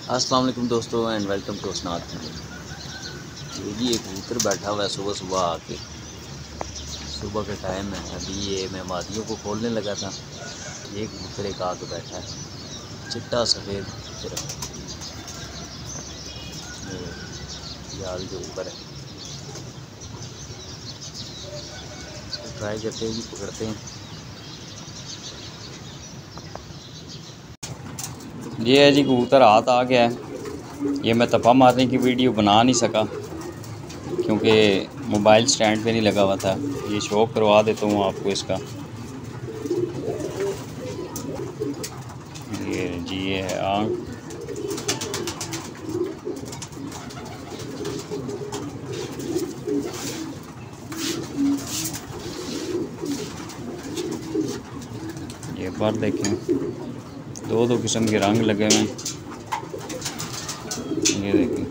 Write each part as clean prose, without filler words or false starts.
अस्सलाम वालेकुम दोस्तों एंड वेलकम टू स्नात। ये जी एक कबूतर बैठा हुआ है सुबह सुबह आके। सुबह का टाइम है, अभी ये मैं मादियों को खोलने लगा था। ये कबूतर एक आके बैठा है, चिट्टा सफ़ेद कबूतर है। ये जाल के ऊपर है, इसको ट्राई करते हैं जी, पकड़ते हैं। ये है जी कबूतर हाथ आ गया है। ये मैं तपा मारने की वीडियो बना नहीं सका क्योंकि मोबाइल स्टैंड पे नहीं लगा हुआ था। ये शो करवा देता हूँ आपको इसका। ये जी ये है आँख। ये पर देखें, दो किस्म के रंग लगे हुए हैं। ये देखें,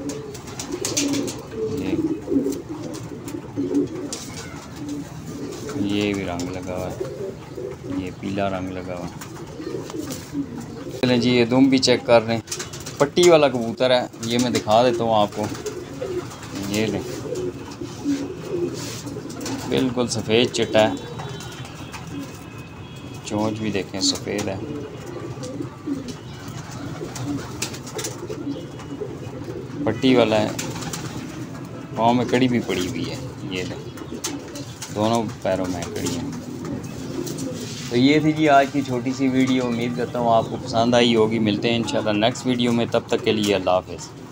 ये भी रंग लगा हुआ है, ये पीला रंग लगा हुआ है। चलें जी, ये दुम भी चेक कर रहे हैं। पट्टी वाला कबूतर है, ये मैं दिखा देता हूँ आपको। ये लें, बिल्कुल सफ़ेद चिट्टा है। चोंच भी देखें सफ़ेद है। पट्टी वाला है, पाँव में कड़ी भी पड़ी हुई है। ये लें, दोनों पैरों में कड़ी है। तो ये थी जी आज की छोटी सी वीडियो। उम्मीद करता हूँ आपको पसंद आई होगी। मिलते हैं इंशाल्लाह नेक्स्ट वीडियो में, तब तक के लिए अल्लाह हाफ़िज़।